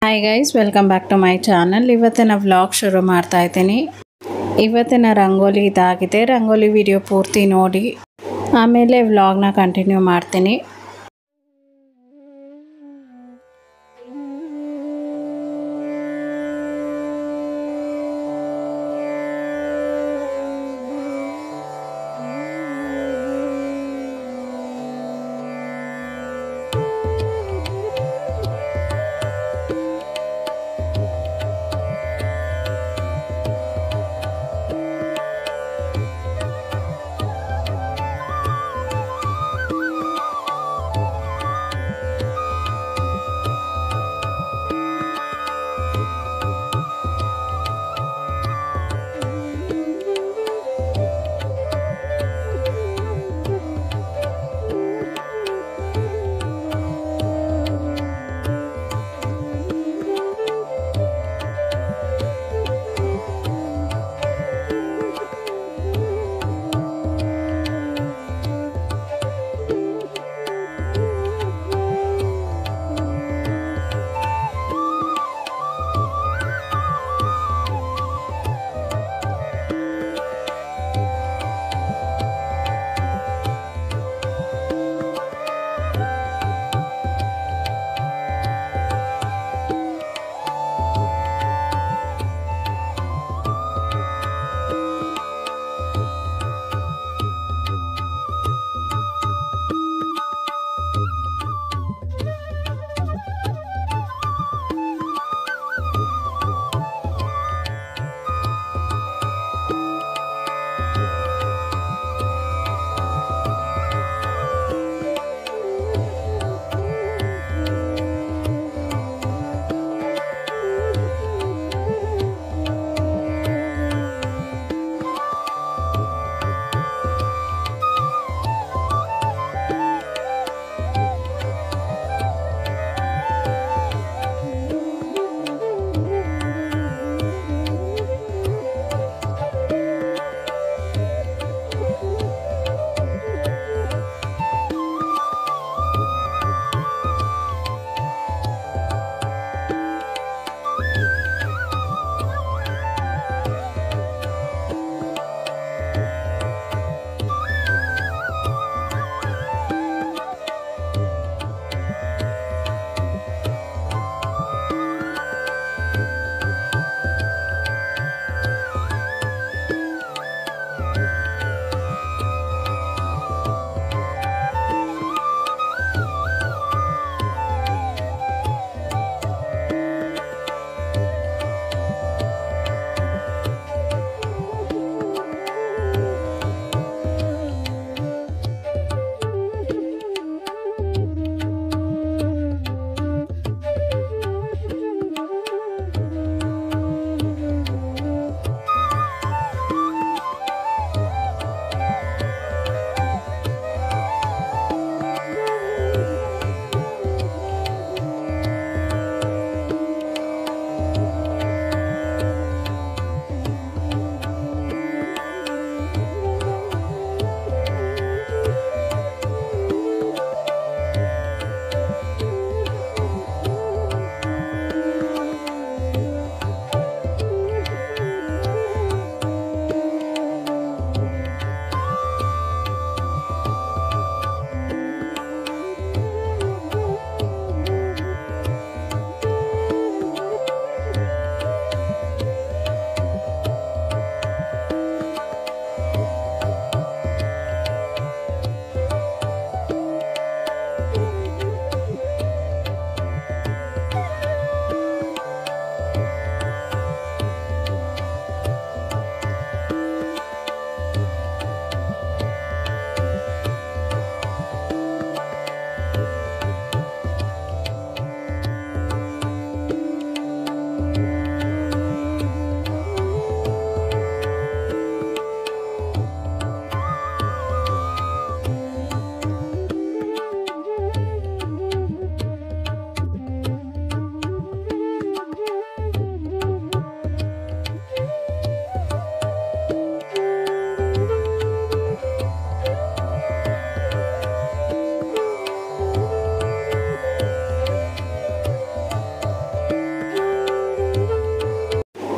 Hi guys, welcome back to my channel. ಇವತ್ತಿನ vlog ಶುರು ಮಾಡ್ತಾ ಇದ್ದೀನಿ. ಇವತ್ತಿನ ರಂಗೋಲಿ ಇದಾಗಿದೆ. ರಂಗೋಲಿ ವಿಡಿಯೋ ಪೂರ್ತಿ ನೋಡಿ, ಆಮೇಲೆ ವ್ಲಾಗ್ನ ಕಂಟಿನ್ಯೂ ಮಾಡ್ತೀನಿ.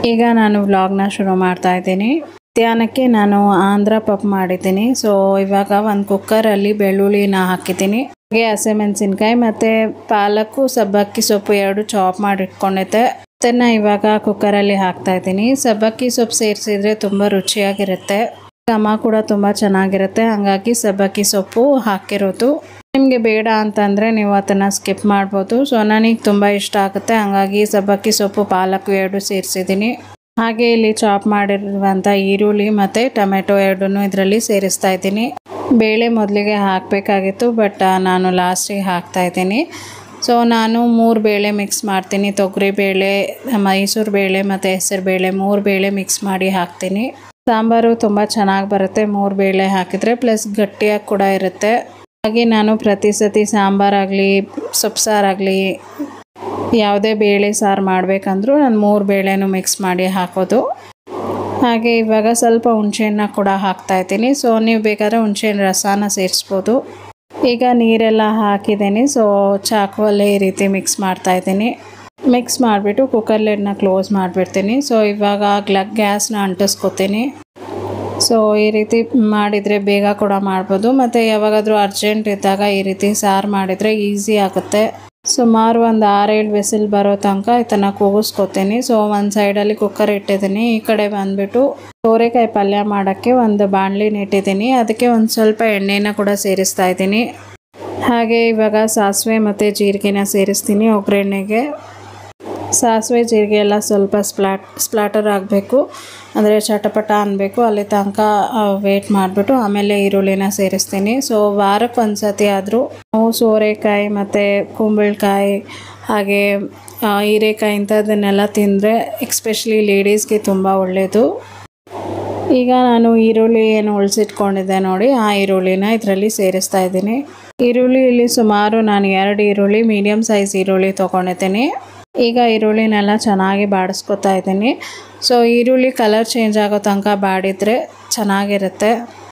ಈಗ ನಾನು ವ್ಲಾಗ್ನ ಶುರು ಮಾಡ್ತಾ ಇದ್ದೀನಿ. ಮಧ್ಯಾಹ್ನಕ್ಕೆ ನಾನು ಆಂಧ್ರ ಪಪ್ ಮಾಡಿದ್ದೀನಿ. ಸೊ ಇವಾಗ ಒಂದು ಕುಕ್ಕರಲ್ಲಿ ಬೆಳ್ಳುಳ್ಳಿನ ಹಾಕಿದ್ದೀನಿ, ಹಾಗೆ ಹಸಿಮೆಣಸಿನ್ಕಾಯಿ ಮತ್ತು ಪಾಲಕ್ಕು ಸಬ್ಬಕ್ಕಿ ಸೊಪ್ಪು 2 ಚಾಪ್ ಮಾಡಿ ಇಟ್ಕೊಂಡಿದ್ದೆ. ಅದನ್ನು ಇವಾಗ ಕುಕ್ಕರಲ್ಲಿ ಹಾಕ್ತಾ ಇದ್ದೀನಿ. ಸಬ್ಬಕ್ಕಿ ಸೊಪ್ಪು ಸೇರಿಸಿದ್ರೆ ತುಂಬ ರುಚಿಯಾಗಿರುತ್ತೆ, ಘಮ ಕೂಡ ತುಂಬ ಚೆನ್ನಾಗಿರುತ್ತೆ. ಹಾಗಾಗಿ ಸಬ್ಬಕ್ಕಿ ಸೊಪ್ಪು ಹಾಕಿರೋದು. ನಿಮಗೆ ಬೇಡ ಅಂತಂದರೆ ನೀವು ಅದನ್ನು ಸ್ಕಿಪ್ ಮಾಡ್ಬೋದು. ಸೊ ನನಗೆ ತುಂಬ ಇಷ್ಟ ಆಗುತ್ತೆ, ಹಾಗಾಗಿ ಸಬ್ಬಕ್ಕಿ ಸೊಪ್ಪು ಪಾಲಕ್ಕು 2 ಸೇರಿಸಿದ್ದೀನಿ. ಹಾಗೆ ಇಲ್ಲಿ ಚಾಪ್ ಮಾಡಿರುವಂಥ ಈರುಳ್ಳಿ ಮತ್ತು ಟೊಮೆಟೊ 2 ಇದರಲ್ಲಿ ಸೇರಿಸ್ತಾ ಇದ್ದೀನಿ. ಬೇಳೆ ಮೊದಲಿಗೆ ಹಾಕಬೇಕಾಗಿತ್ತು, ಬಟ್ ನಾನು ಲಾಸ್ಟಿಗೆ ಹಾಕ್ತಾ ಇದ್ದೀನಿ. ಸೊ ನಾನು 3 ಬೇಳೆ ಮಿಕ್ಸ್ ಮಾಡ್ತೀನಿ. ತೊಗರಿಬೇಳೆ, ಮೈಸೂರು ಬೇಳೆ ಮತ್ತು ಹೆಸರು ಬೇಳೆ 3 ಬೇಳೆ ಮಿಕ್ಸ್ ಮಾಡಿ ಹಾಕ್ತೀನಿ. ಸಾಂಬಾರು ತುಂಬ ಚೆನ್ನಾಗಿ ಬರುತ್ತೆ 3 ಬೇಳೆ ಹಾಕಿದರೆ, ಪ್ಲಸ್ ಗಟ್ಟಿಯಾಗಿ ಕೂಡ ಇರುತ್ತೆ. ಹಾಗೆ ನಾನು ಪ್ರತಿ ಸತಿ ಸಾಂಬಾರಾಗಲಿ ಸೊಪ್ಪು ಸಾರಾಗಲಿ ಯಾವುದೇ ಬೇಳೆ ಸಾರು ಮಾಡಬೇಕಂದ್ರೂ ನಾನು 3 ಬೇಳೆನೂ ಮಿಕ್ಸ್ ಮಾಡಿ ಹಾಕೋದು. ಹಾಗೆ ಇವಾಗ ಸ್ವಲ್ಪ ಹುಣಸೆಹಣ್ಣ ಕೂಡ ಹಾಕ್ತಾ ಇದ್ದೀನಿ. ಸೊ ನೀವು ಬೇಕಾದರೆ ಹುಣಸೆಹಣ್ಣು ರಸನ ಸೇರಿಸ್ಬೋದು. ಈಗ ನೀರೆಲ್ಲ ಹಾಕಿದ್ದೀನಿ. ಸೊ ಚಾಕುವಲ್ಲೇ ಈ ರೀತಿ ಮಿಕ್ಸ್ ಮಾಡ್ತಾ ಇದ್ದೀನಿ. ಮಿಕ್ಸ್ ಮಾಡಿಬಿಟ್ಟು ಕುಕ್ಕರ್ ಲಿಡ್ನ ಕ್ಲೋಸ್ ಮಾಡಿಬಿಡ್ತೀನಿ. ಸೊ ಇವಾಗ ಗ್ಯಾಸ್ನ ಅಂಟಿಸ್ಕೊತೀನಿ. ಸೊ ಈ ರೀತಿ ಮಾಡಿದರೆ ಬೇಗ ಕೂಡ ಮಾಡ್ಬೋದು, ಮತ್ತು ಯಾವಾಗಾದರೂ ಅರ್ಜೆಂಟ್ ಇದ್ದಾಗ ಈ ರೀತಿ ಸಾರು ಮಾಡಿದರೆ ಈಸಿ ಆಗುತ್ತೆ. ಸುಮಾರು ಒಂದು 6-7 ವಿಸಿಲ್ ಬರೋ ತನಕ ಇದನ್ನು ಕೂಗಿಸ್ಕೊತೀನಿ. ಸೊ ಒಂದು ಸೈಡಲ್ಲಿ ಕುಕ್ಕರ್ ಇಟ್ಟಿದ್ದೀನಿ. ಈ ಕಡೆ ಬಂದುಬಿಟ್ಟು ಸೋರೆಕಾಯಿ ಪಲ್ಯ ಮಾಡೋಕ್ಕೆ ಒಂದು ಬಾಣಲಿನ ಇಟ್ಟಿದ್ದೀನಿ. ಅದಕ್ಕೆ ಒಂದು ಸ್ವಲ್ಪ ಎಣ್ಣೆನ ಕೂಡ ಸೇರಿಸ್ತಾ ಇದ್ದೀನಿ. ಹಾಗೆ ಇವಾಗ ಸಾಸಿವೆ ಮತ್ತು ಜೀರಿಗೆನ ಸೇರಿಸ್ತೀನಿ ಒಗ್ಗರಣೆಗೆ. ಸಾಸಿವೆ ಜೀರಿಗೆ ಎಲ್ಲ ಸ್ವಲ್ಪ ಸ್ಪ್ಲಾಟರ್ ಆಗಬೇಕು, ಅಂದರೆ ಚಟಪಟ ಅನ್ನಬೇಕು, ಅಲ್ಲಿ ತನಕ ವೇಟ್ ಮಾಡಿಬಿಟ್ಟು ಆಮೇಲೆ ಈರುಳ್ಳಿನ ಸೇರಿಸ್ತೀನಿ. ಸೊ ವಾರಕ್ಕೆ ಒಂದು ಸತಿ ಆದರೂ ನಾವು ಸೋರೆಕಾಯಿ ಮತ್ತು ಕುಂಬಳಕಾಯಿ ಹಾಗೆ ಹೀರೆಕಾಯಿ ಇಂಥದ್ದನ್ನೆಲ್ಲ ತಿಂದರೆ ಎಕ್ಸ್ಪೆಷಲಿ ಲೇಡೀಸ್ಗೆ ತುಂಬ ಒಳ್ಳೆಯದು. ಈಗ ನಾನು ಈರುಳ್ಳಿ ಏನು ಉಳಿಸಿಟ್ಕೊಂಡಿದ್ದೆ ನೋಡಿ, ಆ ಈರುಳ್ಳಿನ ಇದರಲ್ಲಿ ಸೇರಿಸ್ತಾ ಇದ್ದೀನಿ. ಈರುಳ್ಳಿ ಇಲ್ಲಿ ಸುಮಾರು ನಾನು 2 ಈರುಳ್ಳಿ ಮೀಡಿಯಮ್ ಸೈಜ್ ಈರುಳ್ಳಿ ತೊಗೊಂಡಿದ್ದೀನಿ. ಈಗ ಈರುಳ್ಳಿನೆಲ್ಲ ಚೆನ್ನಾಗಿ ಬಾಡಿಸ್ಕೊತಾ ಇದ್ದೀನಿ. ಸೊ ಈರುಳ್ಳಿ ಕಲರ್ ಚೇಂಜ್ ಆಗೋ ತನಕ ಬಾಡಿದರೆ ಚೆನ್ನಾಗಿರುತ್ತೆ.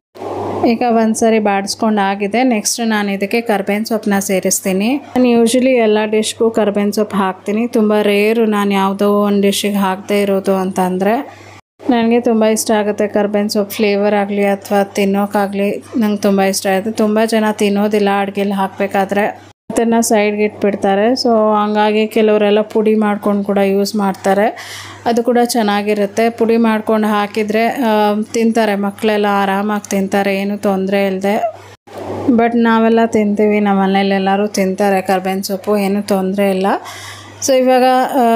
ಈಗ ಒಂದು ಸರಿ ಬಾಡಿಸ್ಕೊಂಡು ಆಗಿದೆ. ನೆಕ್ಸ್ಟ್ ನಾನು ಇದಕ್ಕೆ ಕರ್ಬೇವಿನ ಸೊಪ್ಪನ್ನ ಸೇರಿಸ್ತೀನಿ. ನಾನು ಯೂಶ್ವಲಿ ಎಲ್ಲ ಡಿಶ್ಗೂ ಕರ್ಬೇವಿನ ಸೊಪ್ಪು ಹಾಕ್ತೀನಿ. ತುಂಬ ರೇರು ನಾನು ಯಾವುದೋ ಒಂದು ಡಿಶ್ಶಿಗೆ ಹಾಕದೇ ಇರೋದು ಅಂತಂದರೆ. ನನಗೆ ತುಂಬ ಇಷ್ಟ ಆಗುತ್ತೆ ಕರ್ಬೇವಿನ ಸೊಪ್ಪು, ಫ್ಲೇವರ್ ಆಗಲಿ ಅಥವಾ ತಿನ್ನೋಕ್ಕಾಗಲಿ ನಂಗೆ ತುಂಬ ಇಷ್ಟ ಆಗುತ್ತೆ. ತುಂಬ ಜನ ತಿನ್ನೋದಿಲ್ಲ ಅಡುಗೆಲಿ ಹಾಕಬೇಕಾದ್ರೆ, ಅದನ್ನು ಸೈಡ್ಗೆ ಇಟ್ಬಿಡ್ತಾರೆ. ಸೊ ಹಂಗಾಗಿ ಕೆಲವರೆಲ್ಲ ಪುಡಿ ಮಾಡ್ಕೊಂಡು ಕೂಡ ಯೂಸ್ ಮಾಡ್ತಾರೆ, ಅದು ಕೂಡ ಚೆನ್ನಾಗಿರುತ್ತೆ. ಪುಡಿ ಮಾಡ್ಕೊಂಡು ಹಾಕಿದರೆ ತಿಂತಾರೆ, ಮಕ್ಕಳೆಲ್ಲ ಆರಾಮಾಗಿ ತಿಂತಾರೆ, ಏನೂ ತೊಂದರೆ ಇಲ್ಲದೆ. ಬಟ್ ನಾವೆಲ್ಲ ತಿಂತೀವಿ, ನಮ್ಮ ಮನೇಲೆಲ್ಲರೂ ತಿಂತಾರೆ ಕರ್ಬೇವಿನ ಸೊಪ್ಪು, ಏನೂ ತೊಂದರೆ ಇಲ್ಲ. ಸೊ ಇವಾಗ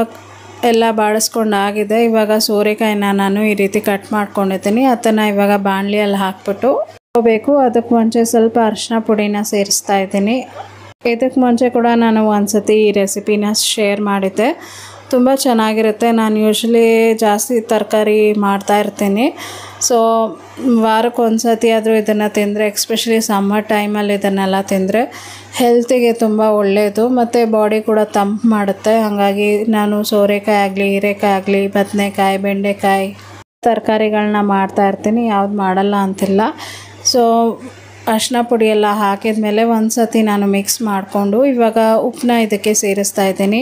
ಎಲ್ಲ ಬಾಡಿಸ್ಕೊಂಡು ಆಗಿದೆ. ಇವಾಗ ಸೋರೆಕಾಯಿನ ನಾನು ಈ ರೀತಿ ಕಟ್ ಮಾಡ್ಕೊಂಡಿದ್ದೀನಿ. ಅದನ್ನು ಇವಾಗ ಬಾಣಲಿಯಲ್ಲಿ ಹಾಕ್ಬಿಟ್ಟು ಹೋಗಬೇಕು. ಅದಕ್ಕೆ ಮುಂಚೆ ಸ್ವಲ್ಪ ಅರಿಶಿನ ಪುಡಿನ ಸೇರಿಸ್ತಾ ಇದ್ದೀನಿ. ಇದಕ್ಕೆ ಮುಂಚೆ ಕೂಡ ನಾನು ಒಂದು ಸತಿ ಈ ರೆಸಿಪಿನ ಶೇರ್ ಮಾಡಿದ್ದೆ, ತುಂಬ ಚೆನ್ನಾಗಿರುತ್ತೆ. ನಾನು ಯೂಶ್ವಲಿ ಜಾಸ್ತಿ ತರಕಾರಿ ಮಾಡ್ತಾಯಿರ್ತೀನಿ. ಸೊ ವಾರಕ್ಕೆ ಒಂದು ಸತಿ ಆದರೂ ಇದನ್ನು ತಿಂದರೆ, ಎಕ್ಸ್ಪೆಷಲಿ ಸಮ್ಮರ್ ಟೈಮಲ್ಲಿ ಇದನ್ನೆಲ್ಲ ತಿಂದರೆ ಹೆಲ್ತಿಗೆ ತುಂಬ ಒಳ್ಳೆಯದು, ಮತ್ತು ಬಾಡಿ ಕೂಡ ತಂಪು ಮಾಡುತ್ತೆ. ಹಾಗಾಗಿ ನಾನು ಸೋರೆಕಾಯಿ ಆಗಲಿ ಹೀರೆಕಾಯಿ ಆಗಲಿ ಬದನೆಕಾಯಿ ಬೆಂಡೆಕಾಯಿ ತರಕಾರಿಗಳನ್ನ ಮಾಡ್ತಾಯಿರ್ತೀನಿ, ಯಾವ್ದು ಮಾಡಲ್ಲ ಅಂತಿಲ್ಲ. ಸೊ ಅರಿಶಿನ ಪುಡಿ ಎಲ್ಲ ಹಾಕಿದ ಮೇಲೆ ಒಂದು ಸತಿ ನಾನು ಮಿಕ್ಸ್ ಮಾಡಿಕೊಂಡು ಇವಾಗ ಉಪ್ಪನ್ನ ಇದಕ್ಕೆ ಸೇರಿಸ್ತಾ ಇದ್ದೀನಿ.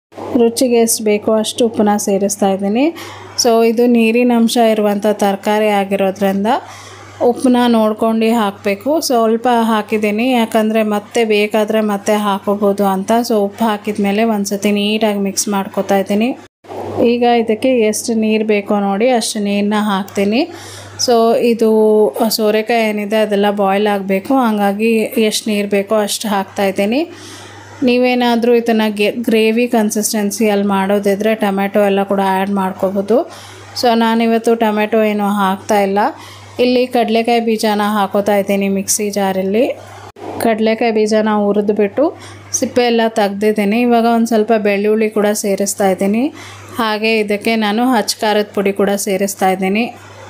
ರುಚಿಗೆ ಎಷ್ಟು ಬೇಕೋ ಅಷ್ಟು ಉಪ್ಪನ್ನ ಸೇರಿಸ್ತಾ ಇದ್ದೀನಿ. ಸೊ ಇದು ನೀರಿನ ಅಂಶ ಇರುವಂಥ ತರಕಾರಿ ಆಗಿರೋದ್ರಿಂದ ಉಪ್ಪನ್ನ ನೋಡ್ಕೊಂಡು ಹಾಕಬೇಕು. ಸ್ವಲ್ಪ ಹಾಕಿದ್ದೀನಿ, ಯಾಕಂದರೆ ಮತ್ತೆ ಬೇಕಾದರೆ ಮತ್ತೆ ಹಾಕೋಬೋದು ಅಂತ. ಸೊ ಉಪ್ಪು ಹಾಕಿದ ಮೇಲೆ ಒಂದು ಸತಿ ನೀಟಾಗಿ ಮಿಕ್ಸ್ ಮಾಡ್ಕೊತಾ ಇದ್ದೀನಿ. ಈಗ ಇದಕ್ಕೆ ಎಷ್ಟು ನೀರು ಬೇಕೋ ನೋಡಿ ಅಷ್ಟು ನೀರನ್ನ ಹಾಕ್ತೀನಿ. ಸೊ ಇದು ಸೋರೆಕಾಯಿ ಏನಿದೆ ಅದೆಲ್ಲ ಬಾಯ್ಲ್ ಆಗಬೇಕು, ಹಾಗಾಗಿ ಎಷ್ಟು ನೀರು ಬೇಕೋ ಅಷ್ಟು ಹಾಕ್ತಾಯಿದ್ದೀನಿ. ನೀವೇನಾದರೂ ಇದನ್ನು ಗ್ರೇವಿ ಕನ್ಸಿಸ್ಟೆನ್ಸಿಯಲ್ಲಿ ಮಾಡೋದಿದ್ರೆ ಟೊಮೆಟೊ ಎಲ್ಲ ಕೂಡ ಆ್ಯಡ್ ಮಾಡ್ಕೋಬೋದು. ಸೊ ನಾನಿವತ್ತು ಟೊಮೆಟೊ ಏನೂ ಹಾಕ್ತಾಯಿಲ್ಲ. ಇಲ್ಲಿ ಕಡಲೆಕಾಯಿ ಬೀಜನ ಹಾಕೋತಾ ಇದ್ದೀನಿ ಮಿಕ್ಸಿ ಜಾರಲ್ಲಿ. ಕಡಲೆಕಾಯಿ ಬೀಜನ ಹುರಿದ್ಬಿಟ್ಟು ಸಿಪ್ಪೆ ಎಲ್ಲ ತೆಗ್ದಿದ್ದೀನಿ. ಇವಾಗ ಒಂದು ಸ್ವಲ್ಪ ಬೆಳ್ಳುಳ್ಳಿ ಕೂಡ ಸೇರಿಸ್ತಾ ಇದ್ದೀನಿ. ಹಾಗೆ ಇದಕ್ಕೆ ನಾನು ಖಾರದ ಪುಡಿ ಕೂಡ ಸೇರಿಸ್ತಾ ಇದ್ದೀನಿ.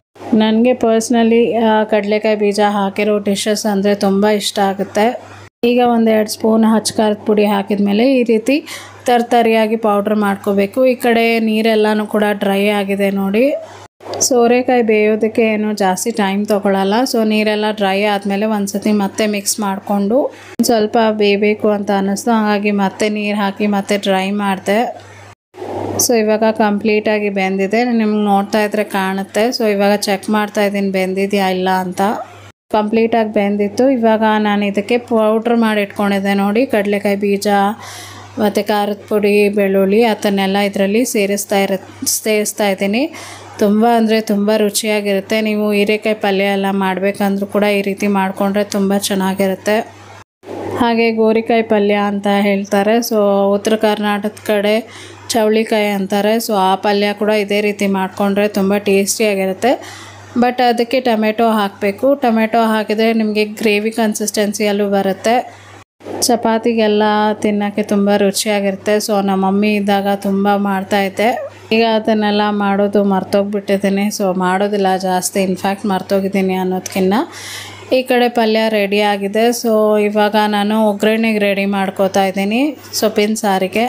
ನನಗೆ ಪರ್ಸ್ನಲಿ ಕಡಲೆಕಾಯಿ ಬೀಜ ಹಾಕಿರೋ ಡಿಶಸ್ ಅಂದರೆ ತುಂಬ ಇಷ್ಟ ಆಗುತ್ತೆ. ಈಗ 1-2 ಸ್ಪೂನ್ ಖಾರದ ಪುಡಿ ಹಾಕಿದ ಮೇಲೆ ಈ ರೀತಿ ತರಿಯಾಗಿ ಪೌಡ್ರ್ ಮಾಡ್ಕೋಬೇಕು. ಈ ಕಡೆ ನೀರೆಲ್ಲನೂ ಕೂಡ ಡ್ರೈ ಆಗಿದೆ ನೋಡಿ. ಸೋರೆಕಾಯಿ ಬೇಯೋದಕ್ಕೆ ಏನು ಜಾಸ್ತಿ ಟೈಮ್ ತೊಗೊಳ್ಳಲ್ಲ. ಸೊ ನೀರೆಲ್ಲ ಡ್ರೈ ಆದಮೇಲೆ ಒಂದು ಸತಿ ಮತ್ತೆ ಮಿಕ್ಸ್ ಮಾಡಿಕೊಂಡು ಸ್ವಲ್ಪ ಬೇಯಬೇಕು ಅಂತ ಅನ್ನಿಸ್ತು, ಹಾಗಾಗಿ ಮತ್ತೆ ನೀರು ಹಾಕಿ ಮತ್ತೆ ಡ್ರೈ ಮಾಡಿದೆ. ಸೊ ಇವಾಗ ಕಂಪ್ಲೀಟಾಗಿ ಬೆಂದಿದೆ, ನಿಮ್ಗೆ ನೋಡ್ತಾ ಇದ್ರೆ ಕಾಣುತ್ತೆ. ಸೊ ಇವಾಗ ಚೆಕ್ ಮಾಡ್ತಾ ಇದ್ದೀನಿ ಬೆಂದಿದೆಯಾ ಇಲ್ಲ ಅಂತ. ಕಂಪ್ಲೀಟಾಗಿ ಬೆಂದಿತ್ತು. ಇವಾಗ ನಾನು ಇದಕ್ಕೆ ಪೌಡ್ರ್ ಮಾಡಿ ಇಟ್ಕೊಂಡಿದ್ದೆ ನೋಡಿ, ಕಡಲೆಕಾಯಿ ಬೀಜ ಮತ್ತು ಖಾರದ ಪುಡಿ, ಬೆಳ್ಳುಳ್ಳಿ ಅದನ್ನೆಲ್ಲ ಇದರಲ್ಲಿ ಸೇರಿಸ್ತಾ ಇದ್ದೀನಿ. ತುಂಬ ಅಂದರೆ ತುಂಬ ರುಚಿಯಾಗಿರುತ್ತೆ. ನೀವು ಹೀರೆಕಾಯಿ ಪಲ್ಯ ಎಲ್ಲ ಮಾಡಬೇಕಂದ್ರೂ ಕೂಡ ಈ ರೀತಿ ಮಾಡಿಕೊಂಡ್ರೆ ತುಂಬ ಚೆನ್ನಾಗಿರುತ್ತೆ. ಹಾಗೆ ಗೋರಿಕಾಯಿ ಪಲ್ಯ ಅಂತ ಹೇಳ್ತಾರೆ. ಸೊ ಉತ್ತರ ಕರ್ನಾಟಕದ ಕಡೆ ಚೌಳಿಕಾಯಿ ಅಂತಾರೆ. ಸೊ ಆ ಪಲ್ಯ ಕೂಡ ಇದೇ ರೀತಿ ಮಾಡಿಕೊಂಡ್ರೆ ತುಂಬ ಟೇಸ್ಟಿಯಾಗಿರುತ್ತೆ. ಬಟ್ ಅದಕ್ಕೆ ಟೊಮೆಟೊ ಹಾಕಬೇಕು. ಟೊಮೆಟೊ ಹಾಕಿದರೆ ನಿಮಗೆ ಗ್ರೇವಿ ಕನ್ಸಿಸ್ಟೆನ್ಸಿಯಲ್ಲೂ ಬರುತ್ತೆ. ಚಪಾತಿಗೆಲ್ಲ ತಿನ್ನೋಕ್ಕೆ ತುಂಬ ರುಚಿಯಾಗಿರುತ್ತೆ. ಸೊ ನಮ್ಮ ಮಮ್ಮಿ ಇದ್ದಾಗ ತುಂಬ ಮಾಡ್ತಾಯಿದ್ದೆ. ಈಗ ಅದನ್ನೆಲ್ಲ ಮಾಡೋದು ಮರ್ತೋಗ್ಬಿಟ್ಟಿದ್ದೀನಿ. ಸೊ ಮಾಡೋದಿಲ್ಲ ಜಾಸ್ತಿ, ಇನ್ಫ್ಯಾಕ್ಟ್ ಮರ್ತೋಗಿದ್ದೀನಿ ಅನ್ನೋದಕ್ಕಿಂತ. ಈ ಕಡೆ ಪಲ್ಯ ರೆಡಿ ಆಗಿದೆ. ಸೊ ಇವಾಗ ನಾನು ಒಗ್ಗರಣೆಗೆ ರೆಡಿ ಮಾಡ್ಕೋತಾ ಇದ್ದೀನಿ, ಸೊಪ್ಪಿನ ಸಾರಿಗೆ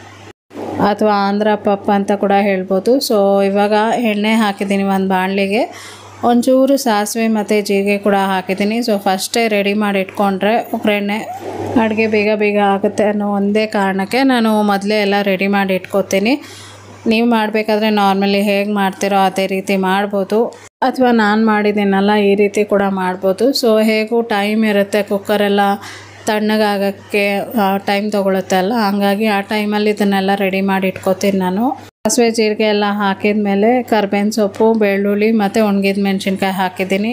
ಅಥವಾ ಆಂಧ್ರ ಪಪ್ ಅಂತ ಕೂಡ ಹೇಳ್ಬೋದು. ಸೊ ಇವಾಗ ಎಣ್ಣೆ ಹಾಕಿದ್ದೀನಿ ಒಂದು ಬಾಣಲಿಗೆ, ಒಂಚೂರು ಸಾಸಿವೆ ಮತ್ತು ಜೀರಿಗೆ ಕೂಡ ಹಾಕಿದ್ದೀನಿ. ಸೊ ಫಸ್ಟೇ ರೆಡಿ ಮಾಡಿ ಇಟ್ಕೊಂಡ್ರೆ ಒಗ್ಗರಣೆ ಅಡುಗೆ ಬೇಗ ಆಗುತ್ತೆ ಅನ್ನೋ ಒಂದೇ ಕಾರಣಕ್ಕೆ ನಾನು ಮೊದಲೇ ಎಲ್ಲ ರೆಡಿ ಮಾಡಿ ಇಟ್ಕೋತೀನಿ. ನೀವು ಮಾಡಬೇಕಾದ್ರೆ ನಾರ್ಮಲಿ ಹೇಗೆ ಮಾಡ್ತೀರೋ ಅದೇ ರೀತಿ ಮಾಡ್ಬೋದು, ಅಥವಾ ನಾನು ಮಾಡಿದ್ದೀನಲ್ಲ ಈ ರೀತಿ ಕೂಡ ಮಾಡ್ಬೋದು. ಸೊ ಹೇಗೂ ಟೈಮ್ ಇರುತ್ತೆ, ಕುಕ್ಕರೆಲ್ಲ ತಣ್ಣಗಾಗೋಕ್ಕೆ ಟೈಮ್ ತೊಗೊಳುತ್ತೆ ಅಲ್ಲ, ಹಂಗಾಗಿ ಆ ಟೈಮಲ್ಲಿ ಇದನ್ನೆಲ್ಲ ರೆಡಿ ಮಾಡಿ ಇಟ್ಕೋತೀನಿ ನಾನು. ಸಾಸಿವೆ ಜೀರಿಗೆ ಎಲ್ಲ ಹಾಕಿದ ಮೇಲೆ ಕರ್ಬೇವಿನ ಸೊಪ್ಪು, ಬೆಳ್ಳುಳ್ಳಿ ಮತ್ತು ಒಣಗಿದ ಮೆಣಸಿನ್ಕಾಯಿ ಹಾಕಿದ್ದೀನಿ.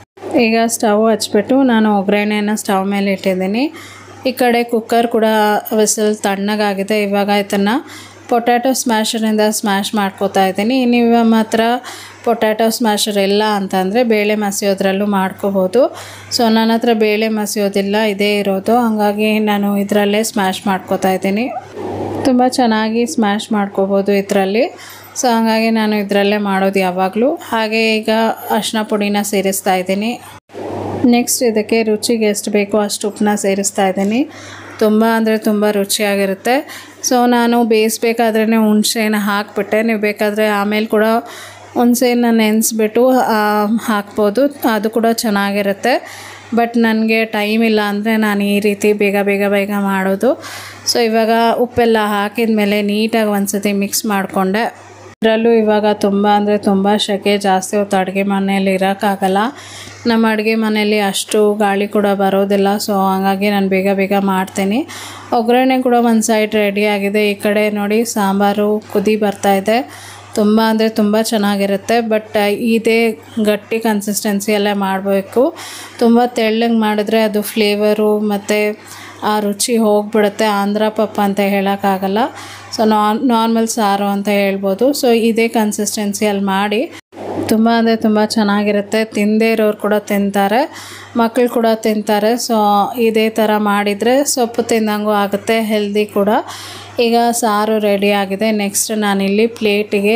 ಈಗ ಸ್ಟವ್ ಹಚ್ಬಿಟ್ಟು ನಾನು ಒಗ್ಗರಣೆಯನ್ನು ಸ್ಟವ್ ಮೇಲೆ ಇಟ್ಟಿದ್ದೀನಿ. ಈ ಕಡೆ ಕುಕ್ಕರ್ ಕೂಡ ವಿಸಿಲ್ ತಣ್ಣಗಾಗಿದೆ. ಇವಾಗ ಇದನ್ನು ಪೊಟ್ಯಾಟೊ ಸ್ಮ್ಯಾಶರಿಂದ ಸ್ಮ್ಯಾಶ್ ಮಾಡ್ಕೋತಾ ಇದ್ದೀನಿ. ನೀವು ಮಾತ್ರ ಪೊಟ್ಯಾಟೊ ಸ್ಮ್ಯಾಶರ್ ಇಲ್ಲ ಅಂತಂದರೆ ಬೇಳೆ ಮಸಿಯೋದ್ರಲ್ಲೂ ಮಾಡ್ಕೋಬೋದು. ಸೊ ನನ್ನ ಹತ್ರ ಬೇಳೆ ಮಸಿಯೋದಿಲ್ಲ, ಇದೇ ಇರೋದು, ಹಾಗಾಗಿ ನಾನು ಇದರಲ್ಲೇ ಸ್ಮ್ಯಾಶ್ ಮಾಡ್ಕೋತಾ ಇದ್ದೀನಿ. ತುಂಬ ಚೆನ್ನಾಗಿ ಸ್ಮ್ಯಾಶ್ ಮಾಡ್ಕೋಬೋದು ಇದರಲ್ಲಿ. ಸೊ ಹಾಗಾಗಿ ನಾನು ಇದರಲ್ಲೇ ಮಾಡೋದು ಯಾವಾಗಲೂ. ಹಾಗೆ ಈಗ ಅರಿಶಿನ ಪುಡಿನ ಸೇರಿಸ್ತಾ ಇದ್ದೀನಿ. ನೆಕ್ಸ್ಟ್ ಇದಕ್ಕೆ ರುಚಿಗೆ ಎಷ್ಟು ಬೇಕೋ ಅಷ್ಟು ಉಪ್ಪನ್ನ ಸೇರಿಸ್ತಾ ಇದ್ದೀನಿ. ತುಂಬ ಅಂದರೆ ತುಂಬ ರುಚಿಯಾಗಿರುತ್ತೆ. ಸೊ ನಾನು ಬೇಯಿಸ್ಬೇಕಾದ್ರೇ ಹುಣಸೆನ ಹಾಕಿಬಿಟ್ಟೆ. ನೀವು ಬೇಕಾದರೆ ಆಮೇಲೆ ಕೂಡ ಹುಣಸೆನ ನೆನೆಸ್ಬಿಟ್ಟು ಹಾಕ್ಬೋದು, ಅದು ಕೂಡ ಚೆನ್ನಾಗಿರುತ್ತೆ. ಬಟ್ ನನಗೆ ಟೈಮ್ ಇಲ್ಲ ಅಂದರೆ ನಾನು ಈ ರೀತಿ ಬೇಗ ಮಾಡೋದು. ಸೊ ಇವಾಗ ಉಪ್ಪೆಲ್ಲ ಹಾಕಿದ ಮೇಲೆ ನೀಟಾಗಿ ಒಂದ್ಸತಿ ಮಿಕ್ಸ್ ಮಾಡಿಕೊಂಡೆ. ಇದರಲ್ಲೂ ಇವಾಗ ತುಂಬ ಅಂದರೆ ತುಂಬ ಸೆಕೆ, ಜಾಸ್ತಿ ಹೊತ್ತು ಅಡುಗೆ ಮನೆಯಲ್ಲಿ ಇರೋಕ್ಕಾಗಲ್ಲ. ನಮ್ಮ ಅಡುಗೆ ಮನೆಯಲ್ಲಿ ಅಷ್ಟು ಗಾಳಿ ಕೂಡ ಬರೋದಿಲ್ಲ. ಸೊ ಹಾಗಾಗಿ ನಾನು ಬೇಗ ಮಾಡ್ತೀನಿ. ಒಗ್ಗರಣೆ ಕೂಡ ಒಂದು ಸೈಡ್ ರೆಡಿಯಾಗಿದೆ. ಈ ಕಡೆ ನೋಡಿ ಸಾಂಬಾರು ಕುದಿ ಬರ್ತಾಯಿದೆ. ತುಂಬ ಅಂದರೆ ತುಂಬ ಚೆನ್ನಾಗಿರುತ್ತೆ. ಬಟ್ ಇದೇ ಗಟ್ಟಿ ಕನ್ಸಿಸ್ಟೆನ್ಸಿಯಲ್ಲೇ ಮಾಡಬೇಕು. ತುಂಬ ತೆಳ್ಳಗೆ ಮಾಡಿದ್ರೆ ಅದು ಫ್ಲೇವರು ಮತ್ತು ಆ ರುಚಿ ಹೋಗಿಬಿಡುತ್ತೆ. ಆಂಧ್ರ ಪಪ್ಪ ಅಂತ ಹೇಳೋಕ್ಕಾಗಲ್ಲ. ಸೊ ನಾರ್ಮಲ್ ಸಾರು ಅಂತ ಹೇಳ್ಬೋದು. ಸೊ ಇದೇ ಕನ್ಸಿಸ್ಟೆನ್ಸಿಯಲ್ಲಿ ಮಾಡಿ ತುಂಬ ಅಂದರೆ ತುಂಬ ಚೆನ್ನಾಗಿರುತ್ತೆ. ತಿಂದೇ ಇರೋರು ಕೂಡ ತಿಂತಾರೆ, ಮಕ್ಕಳು ಕೂಡ ತಿಂತಾರೆ. ಸೊ ಇದೇ ಥರ ಮಾಡಿದರೆ ಸೊಪ್ಪು ತಿಂದಂಗೂ ಆಗುತ್ತೆ, ಹೆಲ್ದಿ ಕೂಡ. ಈಗ ಸಾರು ರೆಡಿ ಆಗಿದೆ. ನೆಕ್ಸ್ಟ್ ನಾನಿಲ್ಲಿ ಪ್ಲೇಟಿಗೆ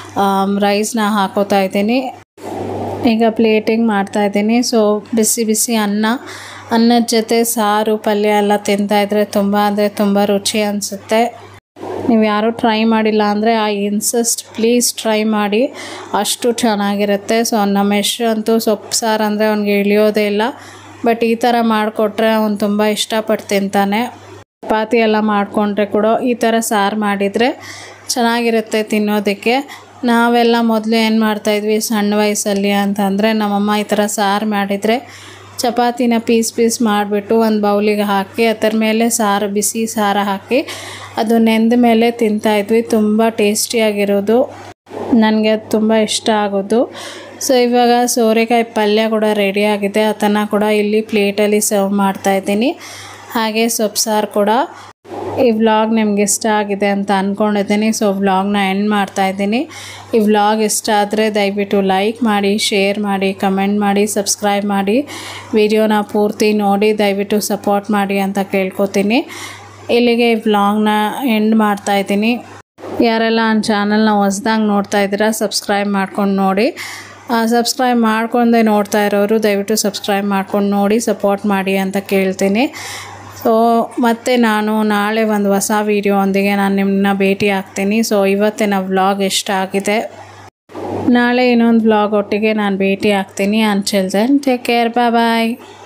ರೈಸ್ನ ಹಾಕೋತಾ ಇದ್ದೀನಿ. ಈಗ ಪ್ಲೇಟಿಂಗ್ ಮಾಡ್ತಾಯಿದ್ದೀನಿ. ಸೊ ಬಿಸಿ ಅನ್ನದ ಜೊತೆ ಸಾರು ಪಲ್ಯ ಎಲ್ಲ ತಿಂತಾಯಿದ್ರೆ ತುಂಬ ಅಂದರೆ ತುಂಬ ರುಚಿ ಅನಿಸುತ್ತೆ. ನೀವು ಯಾರೂ ಟ್ರೈ ಮಾಡಿಲ್ಲ ಅಂದರೆ ಪ್ಲೀಸ್ ಟ್ರೈ ಮಾಡಿ, ಅಷ್ಟು ಚೆನ್ನಾಗಿರುತ್ತೆ. ಸೊ ನಮ್ಮ ಯಶು ಅಂತೂ ಸೊಪ್ಪು ಸಾರು ಅಂದರೆ ಅವ್ನಿಗೆ ಇಳಿಯೋದೇ ಇಲ್ಲ. ಬಟ್ ಈ ಥರ ಮಾಡಿಕೊಟ್ರೆ ಅವ್ನು ತುಂಬ ಇಷ್ಟಪಟ್ಟು ತಿಂತಾನೆ. ಚಪಾತಿ ಎಲ್ಲ ಮಾಡಿಕೊಂಡ್ರೆ ಕೂಡ ಈ ಥರ ಸಾರು ಮಾಡಿದರೆ ಚೆನ್ನಾಗಿರುತ್ತೆ ತಿನ್ನೋದಕ್ಕೆ. ನಾವೆಲ್ಲ ಮೊದಲು ಏನು ಮಾಡ್ತಾಯಿದ್ವಿ ಸಣ್ಣ ವಯಸ್ಸಲ್ಲಿ ಅಂತಂದರೆ, ನಮ್ಮಮ್ಮ ಈ ಥರ ಸಾರು ಮಾಡಿದರೆ ಚಪಾತಿನ ಪೀಸ್ ಮಾಡಿಬಿಟ್ಟು ಒಂದು ಬೌಲಿಗೆ ಹಾಕಿ ಅದರ ಮೇಲೆ ಬಿಸಿ ಸಾರು ಹಾಕಿ ಅದು ನೆಂದ ಮೇಲೆ ತಿಂತಾಯಿದ್ವಿ. ತುಂಬ ಟೇಸ್ಟಿಯಾಗಿರೋದು, ನನಗೆ ಅದು ತುಂಬ ಇಷ್ಟ ಆಗೋದು. ಸೊ ಇವಾಗ ಸೋರೆಕಾಯಿ ಪಲ್ಯ ಕೂಡ ರೆಡಿಯಾಗಿದೆ. ಅದನ್ನು ಕೂಡ ಇಲ್ಲಿ ಪ್ಲೇಟಲ್ಲಿ ಸರ್ವ್ ಮಾಡ್ತಾಯಿದ್ದೀನಿ. ಹಾಗೆ ಸೊಪ್ಪು ಸಾರು ಕೂಡ. ಈ ವ್ಲಾಗ್ ನಿಮ್ಗೆ ಇಷ್ಟ ಆಗಿದೆ ಅಂತ ಅಂದ್ಕೊಂಡಿದ್ದೀನಿ. ಸೊ ವ್ಲಾಗ್ನ ಎಂಡ್ ಮಾಡ್ತಾಯಿದ್ದೀನಿ. ಈ ವ್ಲಾಗ್ ಇಷ್ಟ ಆದರೆ ದಯವಿಟ್ಟು ಲೈಕ್ ಮಾಡಿ, ಶೇರ್ ಮಾಡಿ, ಕಮೆಂಟ್ ಮಾಡಿ, ಸಬ್ಸ್ಕ್ರೈಬ್ ಮಾಡಿ, ವಿಡಿಯೋನ ಪೂರ್ತಿ ನೋಡಿ ದಯವಿಟ್ಟು ಸಪೋರ್ಟ್ ಮಾಡಿ ಅಂತ ಕೇಳ್ಕೊತೀನಿ. ಇಲ್ಲಿಗೆ ಈ ವ್ಲಾಗ್ನ ಎಂಡ್ ಮಾಡ್ತಾಯಿದ್ದೀನಿ. ಯಾರೆಲ್ಲ ನನ್ನ ಚಾನಲ್ನ ಹೊಸ್ದಾಗಿ ನೋಡ್ತಾ ಇದ್ದೀರಾ ಸಬ್ಸ್ಕ್ರೈಬ್ ಮಾಡ್ಕೊಂಡು ನೋಡಿ. ಸಬ್ಸ್ಕ್ರೈಬ್ ಮಾಡ್ಕೊಂಡೆ ನೋಡ್ತಾ ಇರೋರು ದಯವಿಟ್ಟು ಸಬ್ಸ್ಕ್ರೈಬ್ ಮಾಡ್ಕೊಂಡು ನೋಡಿ, ಸಪೋರ್ಟ್ ಮಾಡಿ ಅಂತ ಕೇಳ್ತೀನಿ. ಸೊ ಮತ್ತು ನಾನು ನಾಳೆ ಒಂದು ಹೊಸ ವೀಡಿಯೋದೊಂದಿಗೆ ನಾನು ನಿಮ್ಮನ್ನ ಭೇಟಿ ಆಗ್ತೀನಿ. ಸೊ ಇವತ್ತಿನ ವ್ಲಾಗ್ ಇಷ್ಟ ಆಗಿದೆ. ನಾಳೆ ಇನ್ನೊಂದು ವ್ಲಾಗ್ ಒಟ್ಟಿಗೆ ನಾನು ಭೇಟಿ ಆಗ್ತೀನಿ. ಅಂಟಿಲ್ ದೆನ್ ಟೇಕ್ ಕೇರ್, ಬಾಯ್.